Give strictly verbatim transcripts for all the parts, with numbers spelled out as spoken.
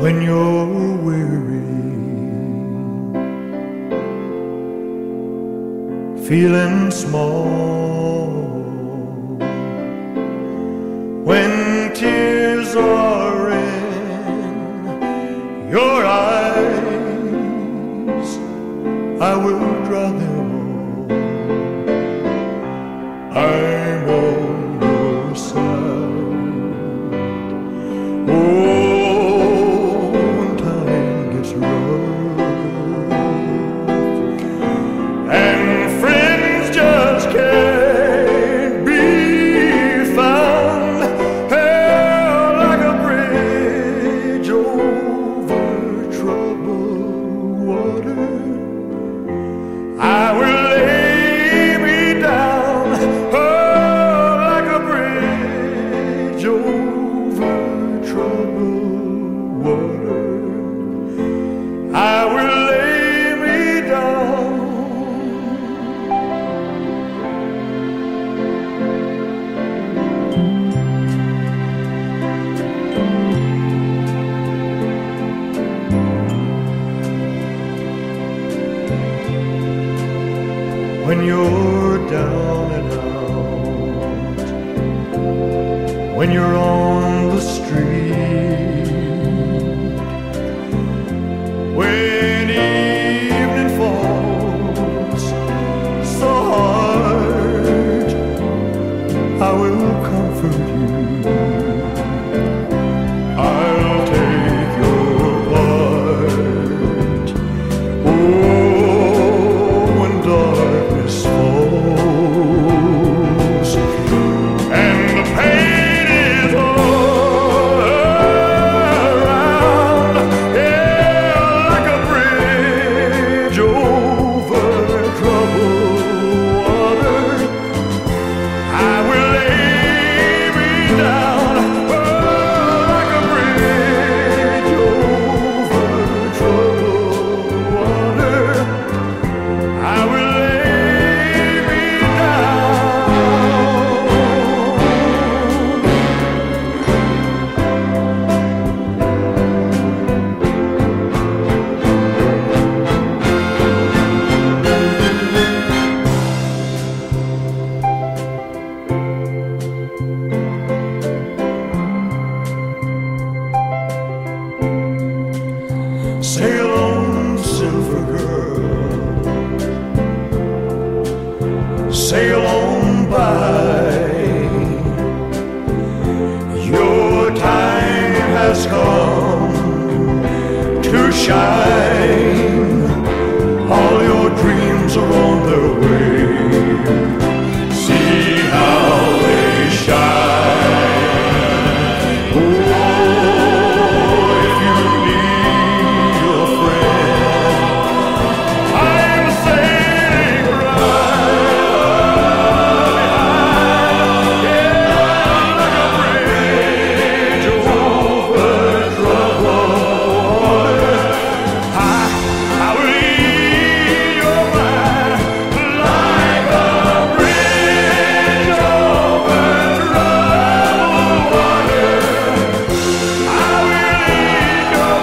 when you're weary, feeling small, when tears are in your eyes, I will dry them all. I'm on your side. Oh, when time gets rough and friends just can't be found, held like a bridge over troubled water, I will lay me down, oh, like a bridge over troubled water. I will lay me down. When you're down and out, when you're on the street, when evening falls so hard, I will comfort you. I'll take your part. Oh, when darkness falls and the pain is all around, yeah, like a bridge over troubled water, I will lay me down, oh, like a bridge over troubled water. I will lay me sail on, silver girl, sail on by. Your time has come to shine. All your dreams are on their way. See how they shine. Oh, if you need a friend, I'm saying right, yeah, like a bridge over troubled water. I, I will lead your mind like a bridge over troubled water. I will lead your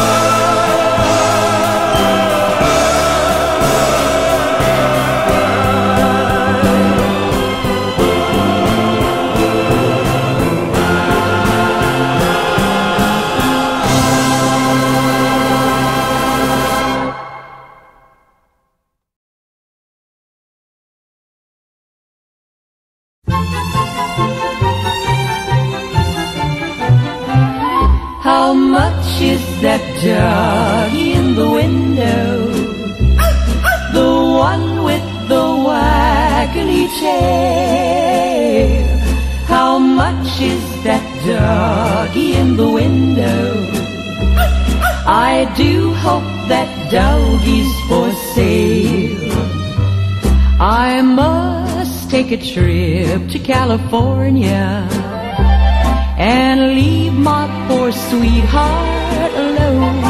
How much is that doggy in the window? The one with the waggly tail. How much is that doggy in the window? I do hope that doggy's for sale. I must take a trip to California and leave my poor sweetheart alone.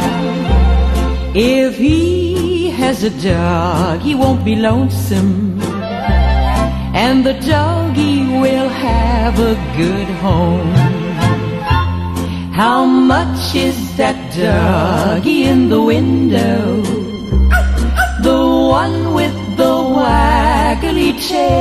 If he has a dog, he won't be lonesome, and the doggy will have a good home. How much is that doggy in the window? The one with the waggly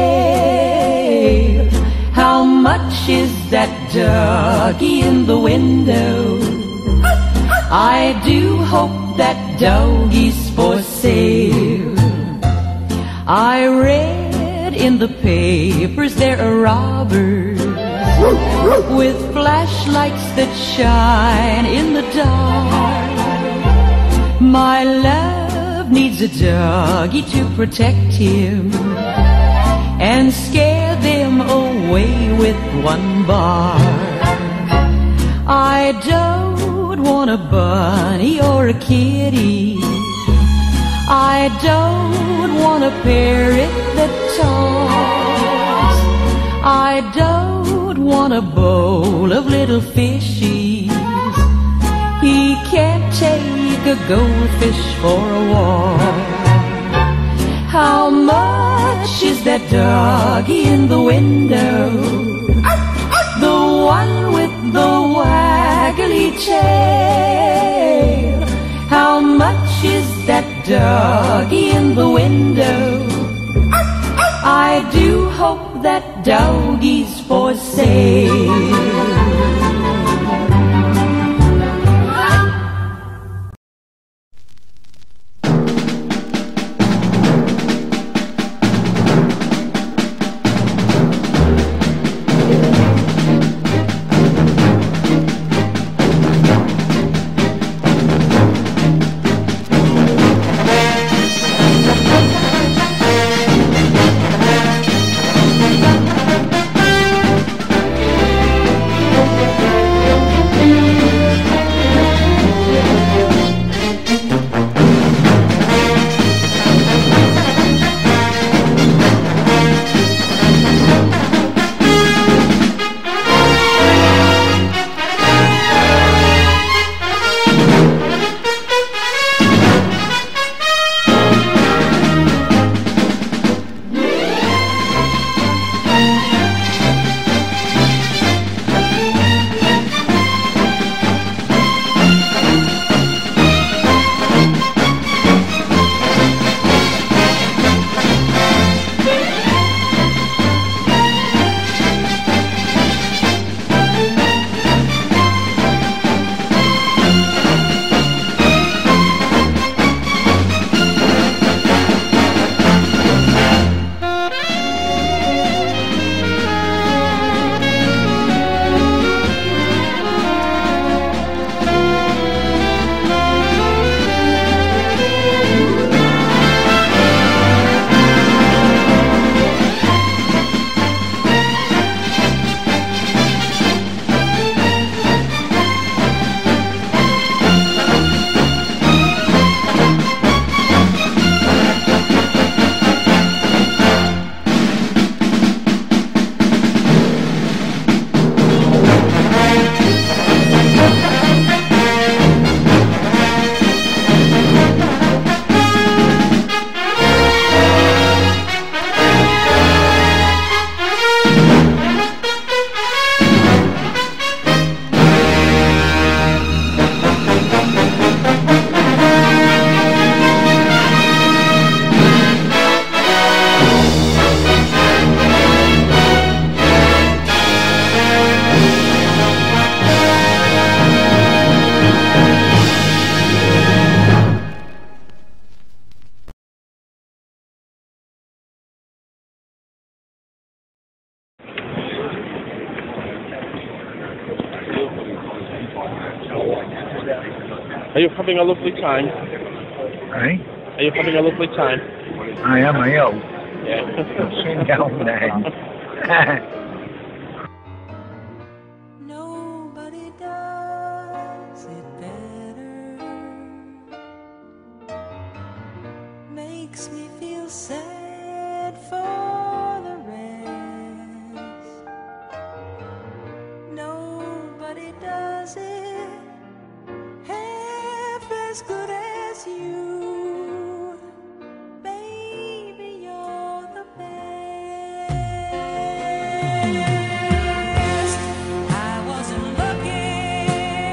tail. How much is that doggy in the window? I do hope that doggy's for sale. I read in the papers there are robbers with flashlights that shine in the dark. My love needs a doggy to protect him and scare them away with one bark. I don't want a bunny or a kitty. I don't want a parrot that talks. I don't want a bowl of little fishies. He can't take a goldfish for a walk. How much is that doggy in the window? The one with the waggly tail. How much is that doggy in the window? I do hope that doggy's for sale. Are you having a lovely time? Eh? Are you having a lovely time? I am, I am. Yeah. Sing down then. Nobody does it better. Makes me feel sad for the rest. Nobody does it half as good as you. Baby, you're the best. I wasn't looking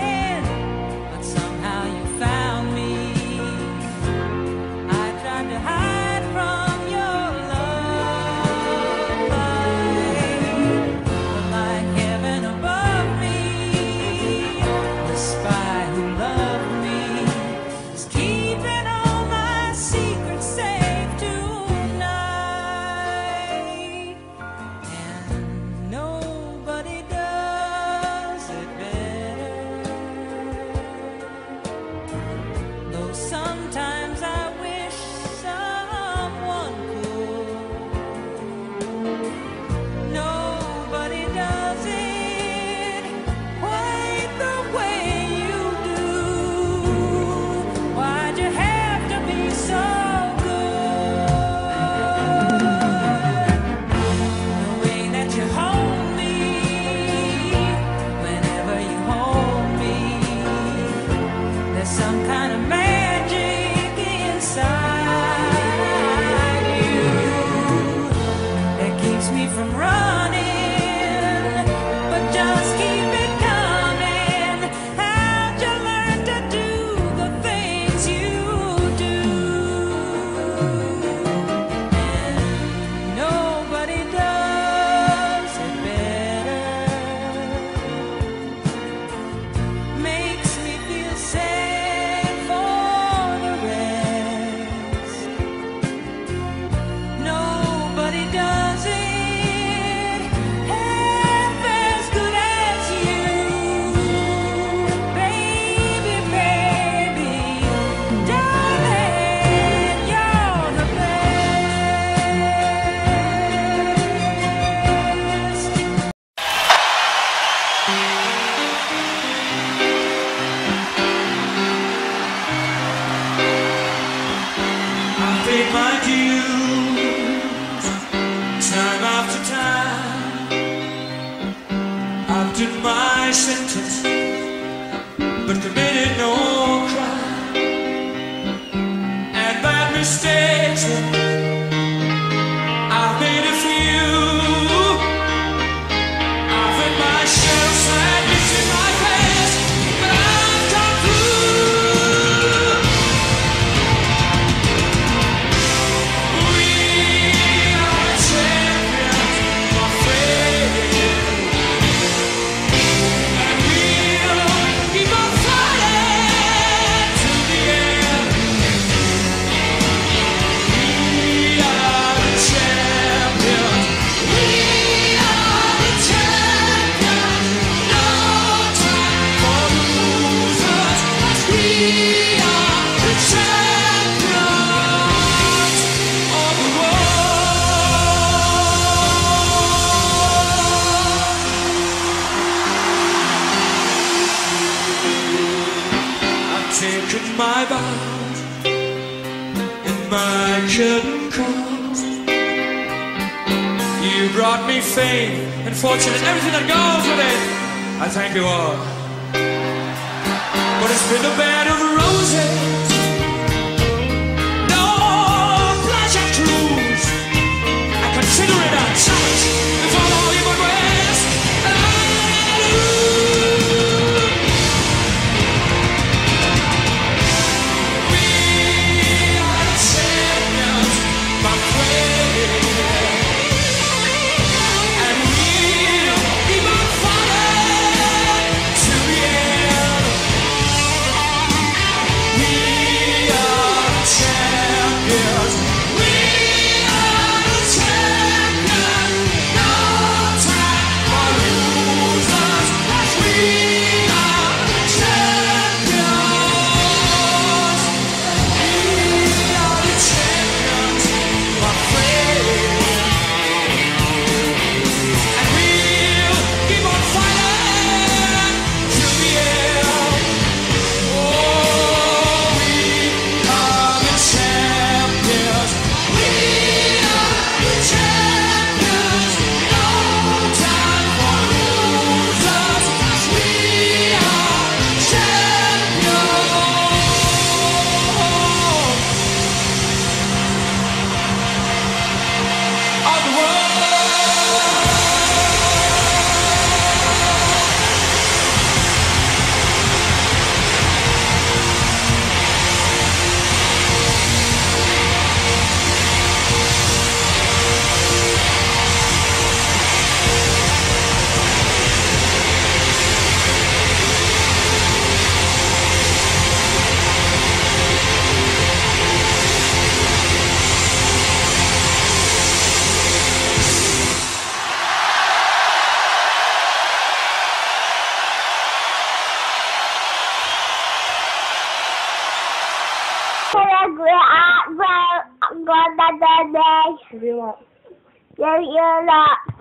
brought me fame and fortune and everything that goes with it. I thank you all. But it's been a bed of roses, no pleasure cruise. I consider it a challenge to follow human ways. We are the champions, my friend. And we'll keep on fighting to the end. We are the champions. We are the champions. No time for losers. We are the champions. We are the champions, my friend. And we'll keep on fighting till the end. Oh, we are the champions. We are the champions. No time for losers. We are champions of the world. Go, go, go, go, go, go, go, go, go, go, go, go, go,